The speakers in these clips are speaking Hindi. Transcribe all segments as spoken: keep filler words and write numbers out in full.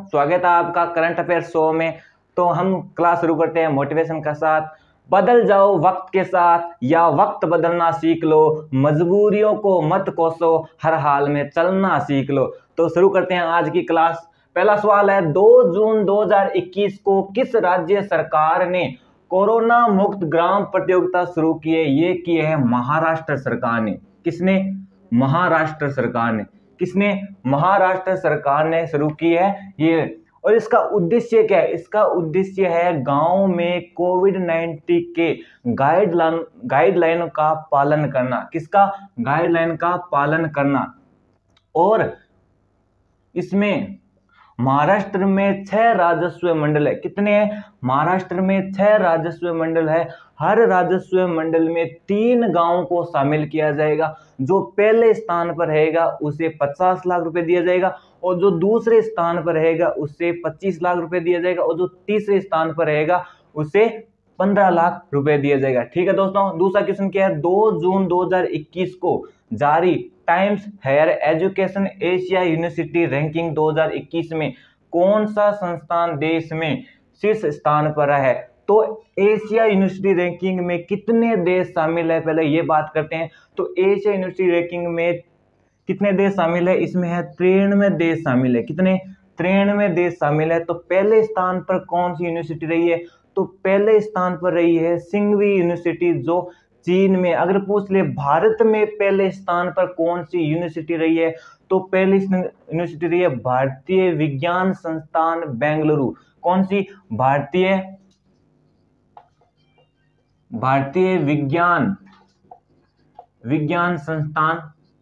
स्वागत है आपका करंट अफेयर शो में। तो हम क्लास शुरू करते हैं मोटिवेशन के साथ। बदल जाओ वक्त के साथ या वक्त बदलना सीख लो, मजबूरियों को मत कोसो, हर हाल में चलना सीख लो। तो शुरू करते हैं आज की क्लास। पहला सवाल है, दो जून दो हज़ार इक्कीस को किस राज्य सरकार ने कोरोना मुक्त ग्राम प्रतियोगिता शुरू की है? ये की है महाराष्ट्र सरकार ने। किसने? महाराष्ट्र सरकार ने। किसने? महाराष्ट्र सरकार ने शुरू की है ये। और इसका उद्देश्य क्या है? इसका उद्देश्य है गांव में कोविड नाइन्टीन के गाइडलाइन गाइडलाइन का पालन करना। किसका? गाइडलाइन का पालन करना। और इसमें महाराष्ट्र में छह राजस्व मंडल है। कितने हैं? महाराष्ट्र में छह राजस्व मंडल है। हर राजस्व मंडल में तीन गांवों को शामिल किया जाएगा। जो पहले स्थान पर रहेगा उसे पचास लाख रुपए दिया जाएगा, और जो दूसरे स्थान पर रहेगा उसे पच्चीस लाख रुपए दिया जाएगा, और जो तीसरे स्थान पर रहेगा उसे पंद्रह लाख रुपए दिया जाएगा। ठीक है दोस्तों। दूसरा क्वेश्चन क्या है? दो जून दो हज़ार इक्कीस को जारी Times Higher Education Asia University Ranking दो हज़ार इक्कीस में कौन सा संस्थान देश में शीर्ष स्थान पर है? तो एशिया यूनिवर्सिटी रैंकिंग में कितने देश शामिल है, पहले ये बात करते हैं। तो एशिया यूनिवर्सिटी रैंकिंग में कितने देश शामिल है? इसमें है तिरानवे देश शामिल है। कितने? तिरानवे देश शामिल है। तो पहले स्थान पर कौन सी यूनिवर्सिटी रही है? तो पहले स्थान पर रही है सिंघवी यूनिवर्सिटी, जो चीन में। अगर पूछ ले भारत में पहले स्थान पर कौन सी यूनिवर्सिटी रही है, तो पहली यूनिवर्सिटी रही है भारतीय विज्ञान संस्थान बेंगलुरु। कौन सी? भारतीय भारतीय विज्ञान विज्ञान संस्थान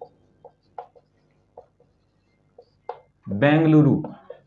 बेंगलुरु।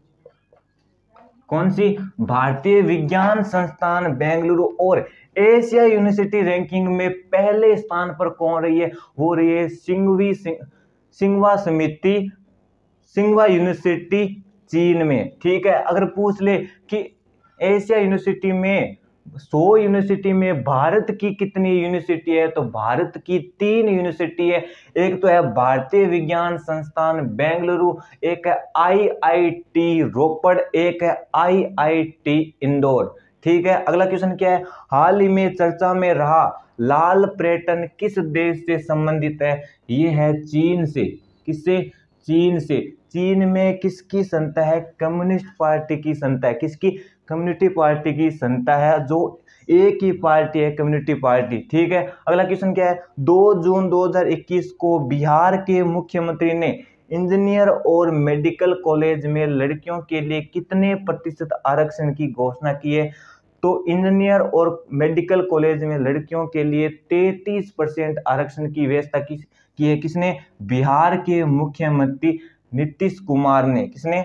कौन सी? भारतीय विज्ञान संस्थान बेंगलुरु। और एशिया यूनिवर्सिटी रैंकिंग में पहले स्थान पर कौन रही है? वो रही है सिंघवी सिंघवा समिति सिंघवा यूनिवर्सिटी चीन में। ठीक है। अगर पूछ ले कि एशिया यूनिवर्सिटी में सौ यूनिवर्सिटी में भारत की कितनी यूनिवर्सिटी है, तो भारत की तीन यूनिवर्सिटी है। एक तो है भारतीय विज्ञान संस्थान बेंगलुरु, एक है आईआईटी रोपड़, एक है आईआईटी इंदौर। ठीक है। अगला क्वेश्चन क्या है? हाल ही में चर्चा में रहा लाल पर्यटन किस देश से संबंधित है? ये है चीन से। किससे? चीन से। चीन में किसकी संस्था है? कम्युनिस्ट पार्टी की संस्था है। किसकी? कम्युनिटी पार्टी की संस्था है, जो एक ही पार्टी है, कम्युनिटी पार्टी। ठीक है। अगला क्वेश्चन क्या है? दो जून दो हज़ार इक्कीस को बिहार के मुख्यमंत्री ने इंजीनियर और मेडिकल कॉलेज में लड़कियों के लिए कितने प्रतिशत आरक्षण की घोषणा की है? तो इंजीनियर और मेडिकल कॉलेज में लड़कियों के लिए तैंतीस परसेंट आरक्षण की व्यवस्था की, की है। किसने? बिहार के मुख्यमंत्री नीतीश कुमार ने। किसने?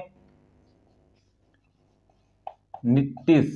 नीतीश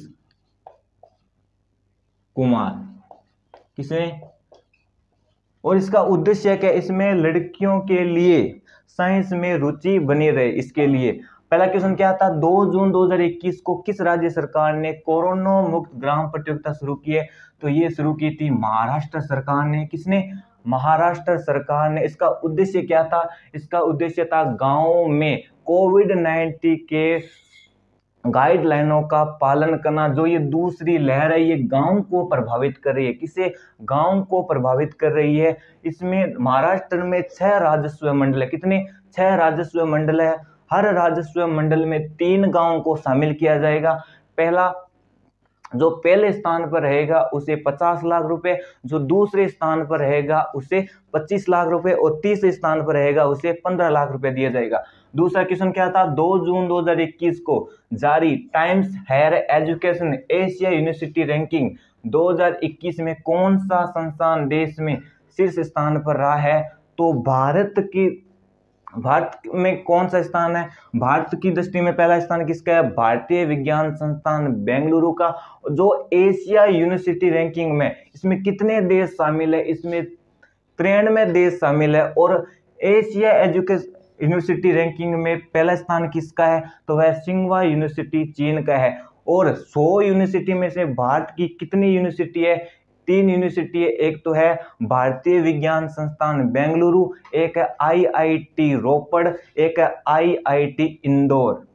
कुमार। किसने? और इसका उद्देश्य क्या? इसमें लड़कियों के लिए साइंस में रुचि बनी रहे, इसके लिए। पहला क्वेश्चन क्या था? दो जून दो हज़ार इक्कीस को किस राज्य सरकार ने कोरोना मुक्त ग्राम प्रतियोगिता शुरू की है? तो ये शुरू की थी महाराष्ट्र सरकार ने। किसने? महाराष्ट्र सरकार ने। इसका उद्देश्य क्या था? इसका उद्देश्य था गांव में कोविड नाइन्टीन के गाइडलाइनों का पालन करना। जो ये दूसरी लहर है ये गांव को प्रभावित कर रही है। किसे? गांव को प्रभावित कर रही है। इसमें महाराष्ट्र में छह राजस्व मंडल है। कितने? छह राजस्व मंडल है। हर राजस्व मंडल में तीन गांवों को शामिल किया जाएगा। पहला जो पहले स्थान पर रहेगा उसे पचास लाख रुपए, जो दूसरे स्थान पर रहेगा उसे पच्चीस लाख रुपए, और तीसरे स्थान पर रहेगा उसे पंद्रह लाख रुपए दिया जाएगा। दूसरा क्वेश्चन क्या था? दो जून दो हज़ार इक्कीस को जारी Times Higher Education Asia University Ranking दो हज़ार इक्कीस में कौन सा संस्थान देश में शीर्ष स्थान पर रहा है? तो भारत की भारत में कौन सा स्थान है? भारत की दृष्टि में पहला स्थान किसका है? भारतीय विज्ञान संस्थान बेंगलुरु का। जो एशिया यूनिवर्सिटी रैंकिंग में इसमें कितने देश शामिल है? इसमें तिरानवे देश शामिल है। और एशिया एजुकेशन यूनिवर्सिटी रैंकिंग में पहला स्थान किसका है? तो वह सिंघवा यूनिवर्सिटी चीन का है। और सौ यूनिवर्सिटी में से भारत की कितनी यूनिवर्सिटी है? तीन यूनिवर्सिटी है। एक तो है भारतीय विज्ञान संस्थान बेंगलुरु, एक है आईआईटी रोपड़, एक है आईआईटी इंदौर।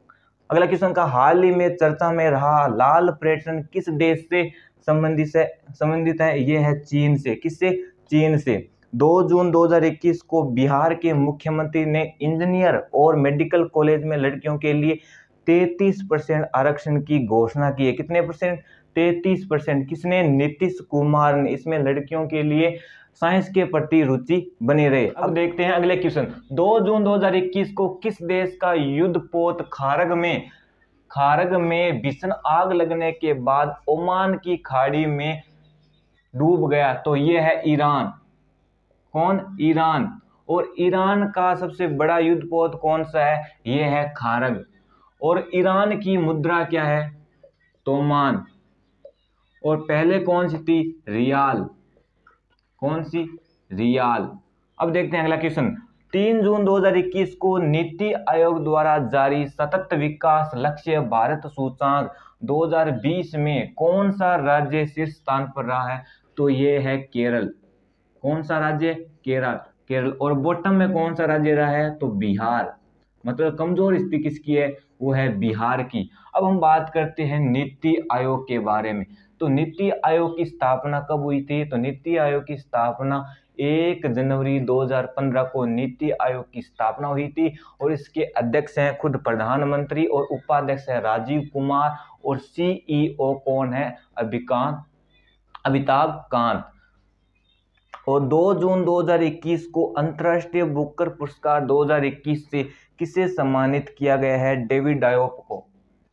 अगला क्वेश्चन का हाल ही में चर्चा में रहा लाल पर्यटन किस देश से संबंधित है संबंधित है ये है चीन से। किससे? चीन से। दो जून दो हज़ार इक्कीस को बिहार के मुख्यमंत्री ने इंजीनियर और मेडिकल कॉलेज में लड़कियों के लिए तैंतीस परसेंट आरक्षण की घोषणा की है। कितने परसेंट? तैंतीस परसेंट। किसने? नीतीश कुमार ने। इसमें लड़कियों के लिए साइंस के प्रति रुचि बनी रहे। अब देखते हैं अगले क्वेश्चन। दो जून दो हज़ार इक्कीस को किस देश का युद्धपोत खारग में खारग में भीषण आग लगने के बाद ओमान की खाड़ी में डूब गया? तो ये है ईरान। कौन? ईरान। और ईरान का सबसे बड़ा युद्धपोत कौन सा है? ये है खारग। और ईरान की मुद्रा क्या है? तोमान। और पहले कौन सी थी? रियाल। कौन सी? रियाल। अब देखते हैं अगला क्वेश्चन। तीन जून दो हज़ार इक्कीस को नीति आयोग द्वारा जारी सतत विकास लक्ष्य भारत सूचकांक दो हज़ार बीस में कौन सा राज्य शीर्ष स्थान पर रहा है? तो ये है केरल। कौन सा राज्य? केरल। केरल। और बॉटम में कौन सा राज्य रहा है? तो बिहार। मतलब कमजोर स्थिति किसकी है? वो है बिहार की। अब हम बात करते हैं नीति आयोग के बारे में। तो नीति आयोग की स्थापना कब हुई थी? तो नीति आयोग की स्थापना एक जनवरी दो हज़ार पंद्रह को नीति आयोग की स्थापना हुई थी। और इसके अध्यक्ष हैं खुद प्रधानमंत्री और उपाध्यक्ष है राजीव कुमार। और सीईओ कौन है? अभिकांत अमिताभ कांत। और दो जून दो हज़ार इक्कीस को अंतर्राष्ट्रीय बुकर पुरस्कार दो हज़ार इक्कीस से किसे सम्मानित किया गया है? डेविड डायोप को।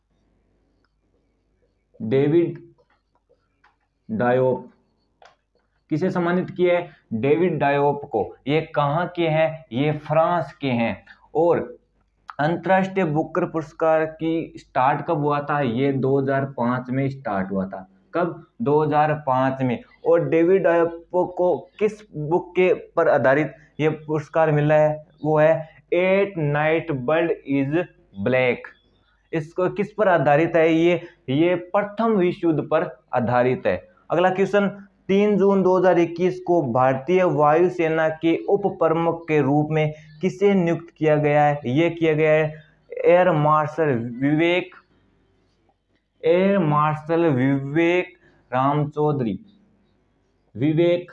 डेविड डायोप किसे सम्मानित किया है? डेविड डायोप को। ये कहाँ के हैं? ये फ्रांस के हैं। और अंतर्राष्ट्रीय बुकर पुरस्कार की स्टार्ट कब हुआ था? ये दो हज़ार पाँच में स्टार्ट हुआ था। कब? दो हज़ार पाँच में। और डेविड डायोप को किस बुक के पर आधारित ये पुरस्कार मिला है? वो है at night world is black. इसको किस पर आधारित है? ये ये प्रथम विश्व युद्ध पर आधारित है। अगला क्वेश्चन। तीन जून दो हज़ार इक्कीस को भारतीय वायुसेना के उप प्रमुख के रूप में किसे नियुक्त किया गया है? ये किया गया है air marshal Vivek air marshal Vivek Ram Chaudhari. Vivek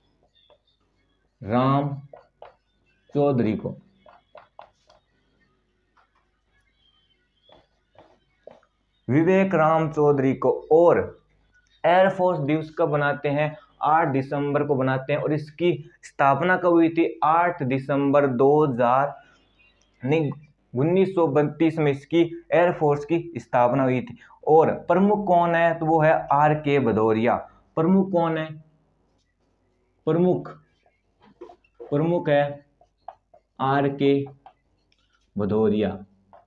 Ram Chaudhari को। विवेक राम चौधरी को। और एयरफोर्स दिवस कब बनाते हैं? आठ दिसंबर को बनाते हैं। और इसकी स्थापना कब हुई थी? आठ दिसंबर दो हज़ार नहीं उन्नीस सौ बत्तीस में इसकी एयरफोर्स की स्थापना हुई थी। और प्रमुख कौन है? तो वो है आर के भदौरिया। प्रमुख कौन है? प्रमुख प्रमुख है आर के भदौरिया।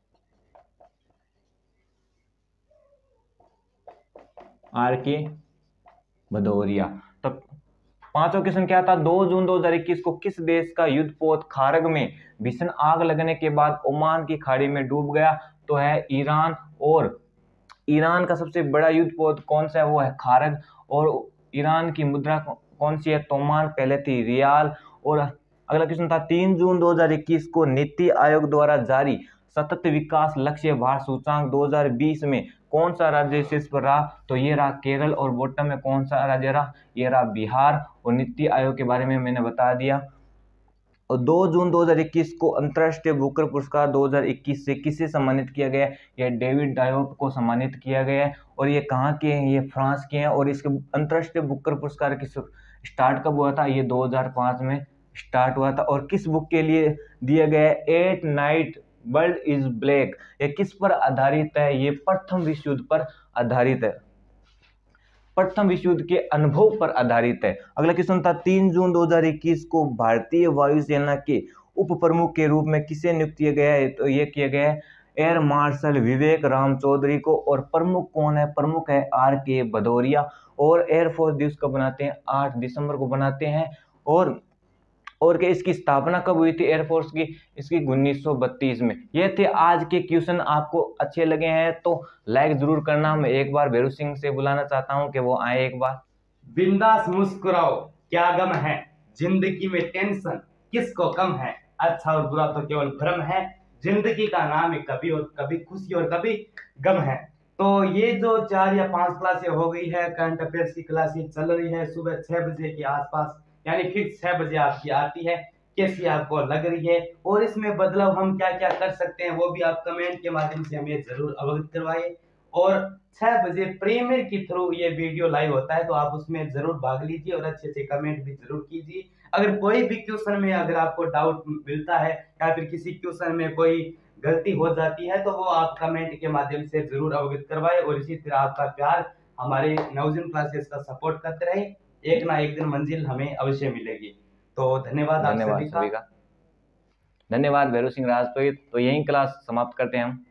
आर के भदौरिया। तब पांचवा क्वेश्चन क्या था? दो जून दो हज़ार इक्कीस को किस देश का युद्धपोत खारग में भीषण आग लगने के बाद ओमान की खाड़ी में डूब गया? तो है ईरान। और ईरान का सबसे बड़ा युद्धपोत कौन सा है? वो है खारग। और ईरान की मुद्रा कौन सी है? तोमान। पहले थी रियाल। और अगला क्वेश्चन था तीन जून दो हज़ार इक्कीस को नीति आयोग द्वारा जारी सतत विकास लक्ष्य भारत सूचकांक दो हज़ार बीस में कौन सा राज्य शीर्ष पर रहा? तो ये रहा केरल। और बॉटम में कौन सा राज्य रहा? ये रहा बिहार। और नीति आयोग के बारे में मैंने बता दिया। और दो जून दो हज़ार इक्कीस को अंतर्राष्ट्रीय बुकर पुरस्कार दो हज़ार इक्कीस से किसे सम्मानित किया गया? यह डेविड डायोप को सम्मानित किया गया है। और ये कहाँ के हैं? ये फ्रांस के हैं। और इसके अंतर्राष्ट्रीय बुकर पुरस्कार की स्टार्ट कब हुआ था? ये दो हज़ार पाँच में स्टार्ट हुआ था। और किस बुक के लिए दिया गया है? At night world is black. ये किस पर आधारित है? ये प्रथम विश्व युद्ध पर आधारित है। प्रथम विश्व युद्ध के अनुभव पर आधारित है। अगला क्वेश्चन था तीन जून दो हज़ार इक्कीस को भारतीय वायुसेना के उप प्रमुख के रूप में किसे नियुक्त किया गया है? तो ये किया गया है एयर मार्शल विवेक राम चौधरी को। और प्रमुख कौन है? प्रमुख है आर के भदौरिया। और एयरफोर्स दिवस कब बनाते हैं? आठ दिसंबर को बनाते हैं। और और क्या इसकी स्थापना कब हुई थी एयरफोर्स की? इसकी उन्नीस सौ बत्तीस में। ये थे आज के क्वेश्चन। आपको अच्छे लगे हैं तो लाइक जरूर करना। मैं एक बार भैरू सिंह से बुलाना चाहता हूं कि वो आए एक बार। बिंदास मुस्कुराओ, क्या गम है, जिंदगी में टेंशन किसको कम है, अच्छा और बुरा तो केवल भ्रम है, जिंदगी का नाम है, कभी और कभी खुशी और कभी गम है। तो ये जो चार या पांच क्लासें हो गई है, करंट अफेयर्स की क्लासें चल रही है सुबह छह बजे के आसपास, यानी फिक्स छह बजे आपकी आती है, कैसी आपको लग रही है और इसमें बदलाव हम क्या क्या कर सकते हैं वो भी आप कमेंट के माध्यम से हमें जरूर अवगत करवाइए। और छह बजे प्रीमियर के थ्रू ये वीडियो लाइव होता है, तो आप उसमें जरूर भाग लीजिए और अच्छे अच्छे कमेंट भी जरूर कीजिए। अगर कोई भी क्वेश्चन में अगर आपको डाउट मिलता है या फिर किसी क्वेश्चन में कोई गलती हो जाती है तो वो आप कमेंट के माध्यम से जरूर अवगत करवाए, और इसी तरह आपका प्यार हमारे नवजीवन क्लासेस का सपोर्ट करते रहे, एक ना एक दिन मंजिल हमें अवश्य मिलेगी। तो धन्यवाद आप धन्यवाद सभी सभी का। का। धन्यवाद भैरू सिंह राजपूत। तो यही क्लास समाप्त करते हैं हम।